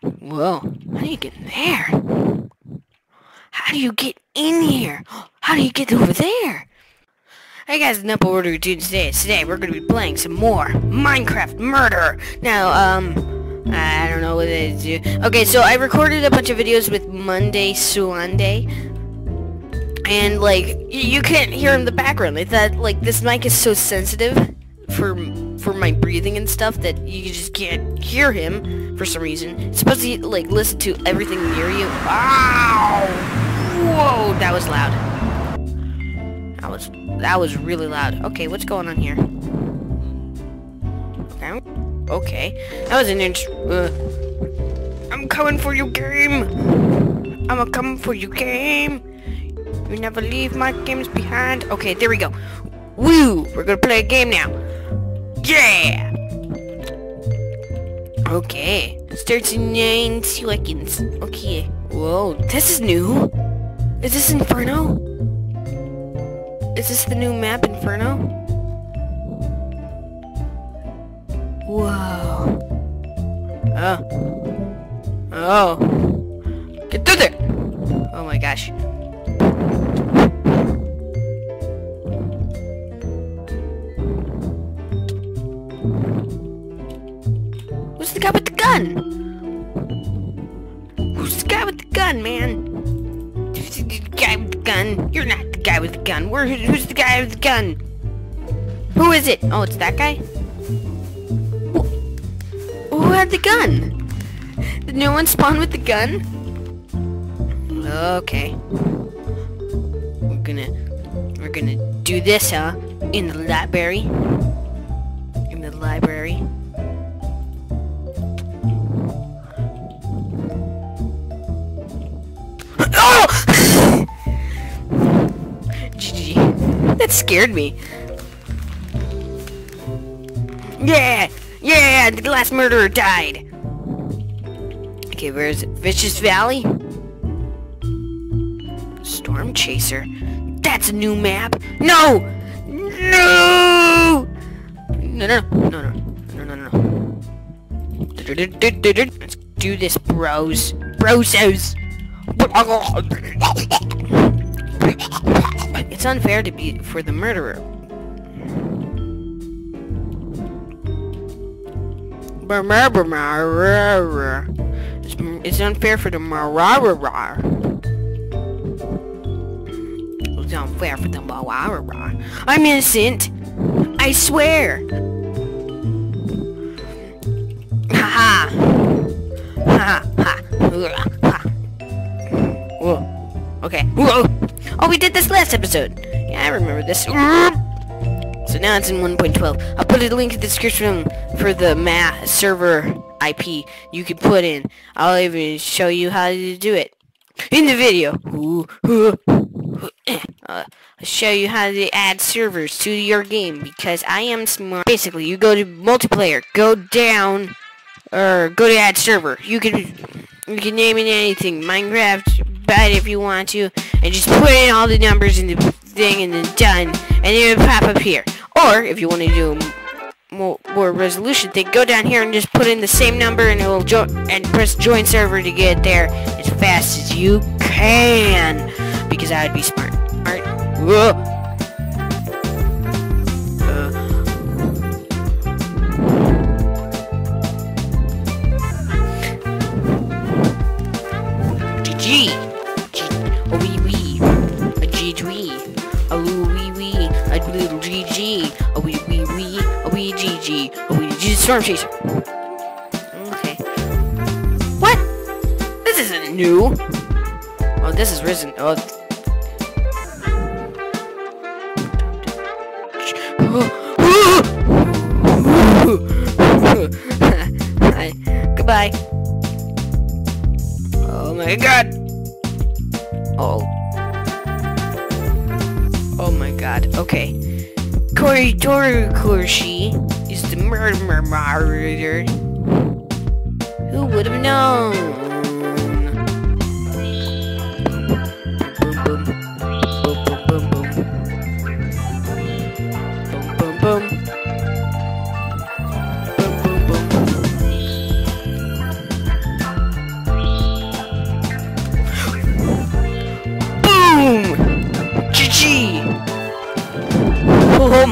Whoa, how do you get in there? How do you get in here? How do you get over there? Hey guys, in up order today we're gonna be playing some more Minecraft Murder. Now, I don't know what it is. Okay, so I recorded a bunch of videos with Monday Suande, and like you can't hear in the background. I thought like this mic is so sensitive for my breathing and stuff that you just can't hear him for some reason. It's supposed to like listen to everything near you. Ow! Whoa, that was loud. That was really loud. Okay, what's going on here? Okay, that was an inch. I'm coming for you, game. I'm a coming for you, game. You never leave my games behind. Okay, there we go. Woo! We're gonna play a game now. Yeah. Okay. Starts in 9 seconds. Okay. Whoa, this is new. Is this Inferno? Is this the new map, Inferno? Whoa. Oh. Get through there! Oh my gosh. Who's the guy with the gun? Who's the guy with the gun, man? Who's the guy with the gun? You're not the guy with the gun. Who's the guy with the gun? Who is it? Oh, it's that guy? Who had the gun? Did no one spawn with the gun? Okay. We're gonna do this, huh? In the library. In the library. Oh! GG. That scared me. Yeah! Yeah! The last murderer died! Okay, where is it? Vicious Valley? Storm Chaser? That's a new map! No! No! No. Let's do this, bros. Brosos! It's unfair to be for the murderer. It's unfair for the murderer. It's unfair for the murderer. I'm innocent. I swear. Haha. Ha ha. Whoa. Okay. Whoa. Oh, we did this last episode. Yeah, I remember this. So now it's in 1.12. I'll put a link in the description for the server IP you can put in. I'll even show you how to do it in the video. I'll show you how to add servers to your game because I am smart. Basically, you go to multiplayer, go down, or go to add server. You can name it anything, Minecraft, but if you want to, and just put in all the numbers in the thing and then done, and it'll pop up here. Or if you want to do more resolution thing, go down here and just put in the same number and it will and press join server to get there as fast as you can, because I would be smart. Alright. Whoa. GG. A wee wee. A GG. A wee wee. A little GG. A wee wee wee. A wee GG. A wee GG. Storm Chaser. Okay. What? This isn't new. Oh, this is risen. Oh. Hi. Goodbye. Oh my god. Oh. Oh my god. Okay. Korshi is the murderer. Who would have known? Boom.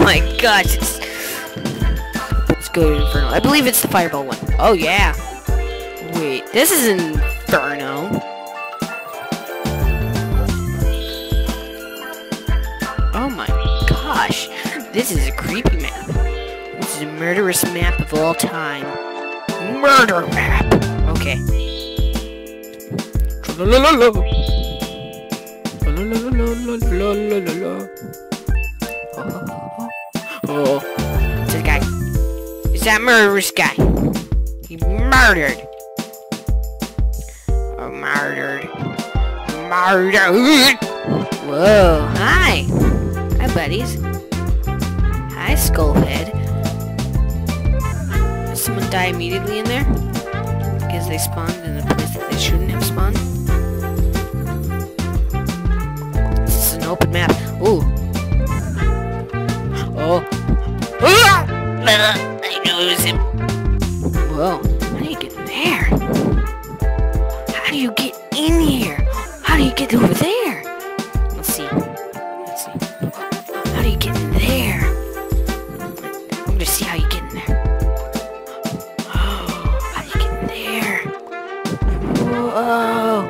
my gosh, let's go to Inferno. I believe it's the fireball one. Oh yeah. Wait, this is Inferno. Oh my gosh, this is a creepy map. This is a murderous map of all time. Murder map. Okay. Oh, it's this guy. It's that murderous guy. He murdered. Oh, murdered. Murdered. Whoa, hi. Hi, buddies. Hi, Skullhead. Did someone die immediately in there? Because they spawned in a place that they shouldn't have spawned? This is an open map. Ooh. Oh. I know it was him. Whoa. How do you get in there? How do you get in here? How do you get over there? Let's see. Let's see. How do you get in there? I'm gonna see how you get in there. How do you get in there? Whoa.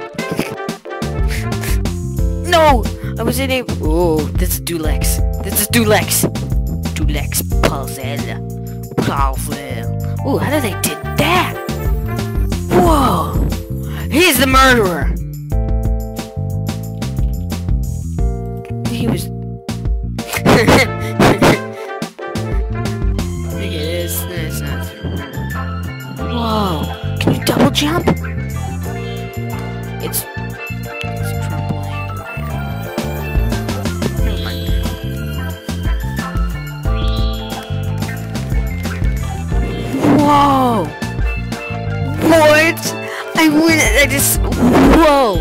No! I was in a... Oh, this is Dulex. This is Dulex. Dulex puzzle. Puzzle. Ooh, how did they did that? Whoa! He's the murderer! He was... Look at this. That's not... Whoa! Can you double jump? It's trampoline. Never mind. Whoa! What? I just... Whoa!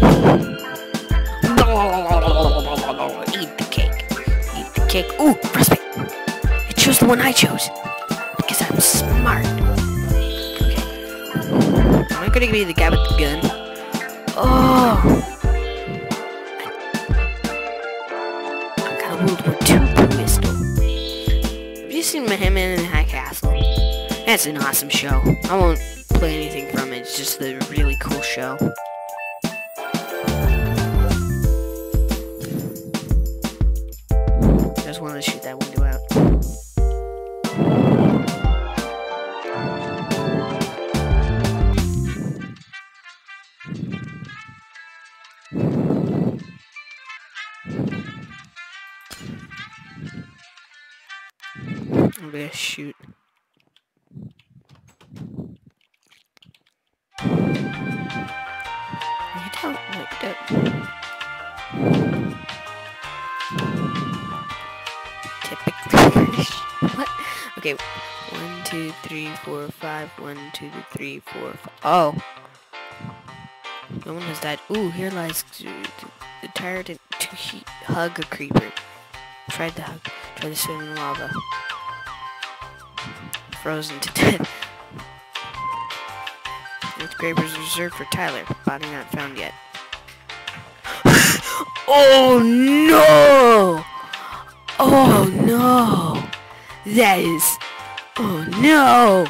Eat the cake. Eat the cake. Ooh, frostbite. I chose the one I chose. Because I'm smart. Okay. Am I gonna be the guy with the gun? Oh! I got a World War II pistol. Have you seen him in High Castle? That's an awesome show. I won't play anything from it. It's just a really cool show. I just wanted to shoot that window out. I'm gonna shoot. You don't like that. Typically British. What? Okay. 1, 2, 3, 4, 5. 1, 2, 3, 4, 5. Oh. No one has died. Ooh, here lies the tired to hug a creeper. Tried to hug. Tried to swim in lava. Frozen to death. This grave is reserved for Tyler. Body not found yet. Oh no! Oh no! That is... Oh no!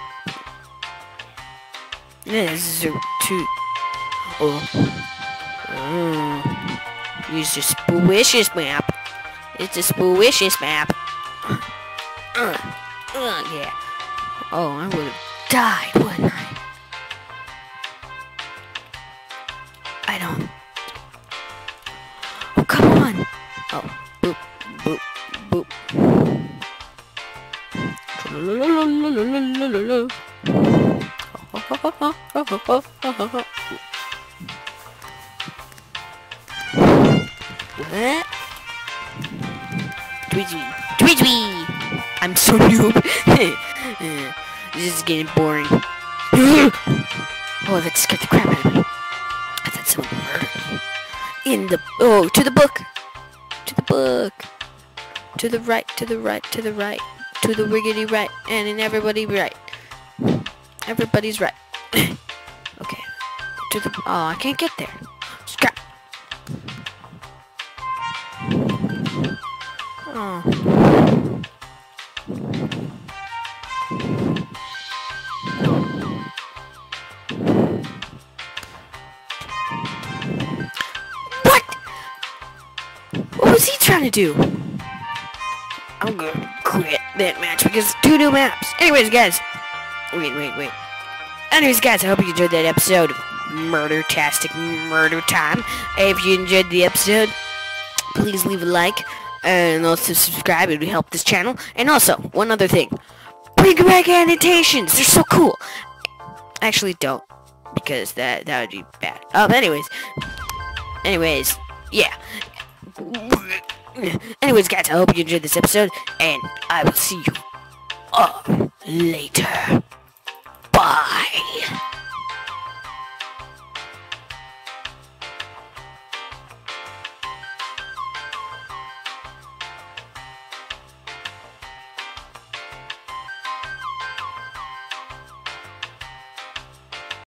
That is so too... Use your spooicious map. It's a spooicious map. Yeah. Oh, I would have died, wouldn't I? I don't... Oh, come on! Oh, boop, boop, boop. What? Tweety! Tweety! I'm so noob! This is getting boring. Oh, that scared the crap out of me. I thought someone murdered me. In the... Oh, to the book! To the book! To the right, to the right, to the right. To the wiggity right, and in everybody right. Everybody's right. Okay. To the... Oh, I can't get there. Scrap! Oh. trying to do? I'm gonna quit that match because 2 new maps. Anyways, guys. Wait. Anyways, guys, I hope you enjoyed that episode of Murder-tastic Murder Time. If you enjoyed the episode, please leave a like and also subscribe. It would help this channel. And also, one other thing. Bring back annotations. They're so cool. Actually, don't. Because that would be bad. Anyways, yeah. Anyways, guys, I hope you enjoyed this episode, and I will see you all later. Bye.